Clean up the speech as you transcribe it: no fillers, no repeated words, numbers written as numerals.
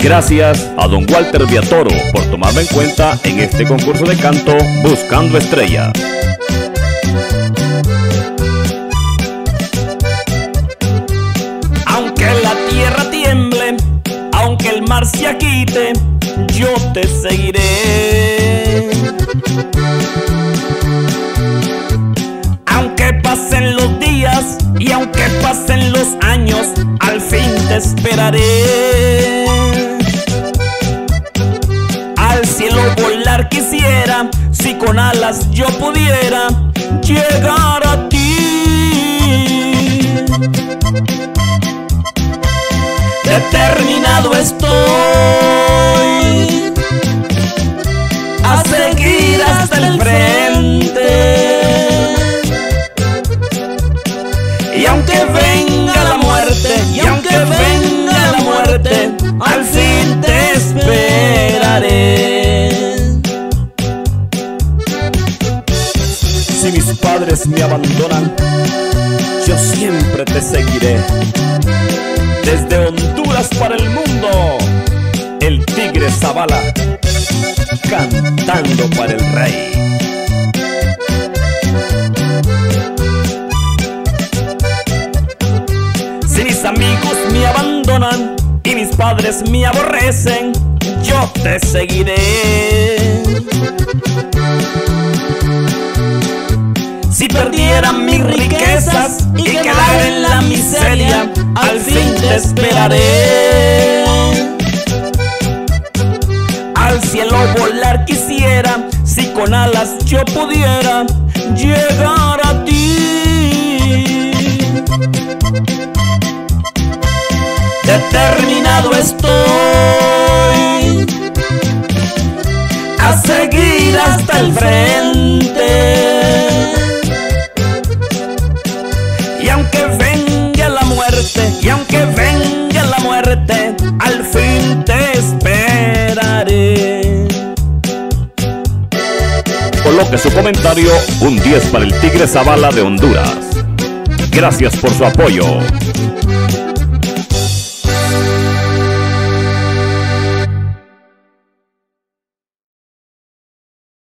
Gracias a don Walter Viatoro por tomarme en cuenta en este concurso de canto Buscando Estrellas. Aunque la tierra tiemble, aunque el mar se agite, yo te seguiré. Aunque pasen los días y aunque pasen los años, al fin te esperaré. Al cielo volar quisiera, si con alas yo pudiera llegar a ti. Determinado estoy a seguir hasta el frente. Y aunque venga la muerte, y aunque venga la muerte, al fin te esperaré. Si mis padres me abandonan, yo siempre te seguiré. Desde Honduras para el mundo, el Tigre Zavala, cantando para el rey. Si mis amigos me abandonan y mis padres me aborrecen, yo te seguiré. Si perdiera mis riquezas y quedara en la miseria, al fin te esperaré. Al cielo volar quisiera, si con alas yo pudiera llegar a ti. Determinado estoy a seguir hasta el frente. Y aunque venga la muerte, y aunque venga la muerte, al fin te esperaré. Coloque su comentario, un 10 para el Tigre Zavala de Honduras. Gracias por su apoyo.